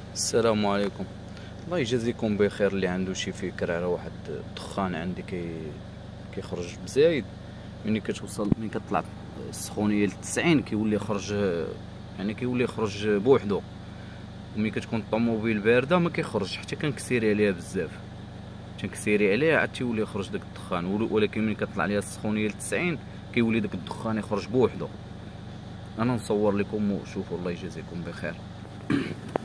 السلام عليكم. الله يجازيكم بخير. اللي عنده شي فكرة على واحد الدخان عندي كيخرج بزايد، ملي كطلع السخونية ل90 كيولي يخرج، يعني كيولي يخرج بوحدو. وملي كتكون الطوموبيل باردة ما كيخرجش، حتى كنكسيري عليها بزاف، تنكسيري عليها عاد تيولي يخرج داك الدخان. ولكن ملي كطلع عليها السخونية ل90 كيولي داك الدخان يخرج بوحدو. انا نصور لكم وشوفوا. الله يجازيكم بخير.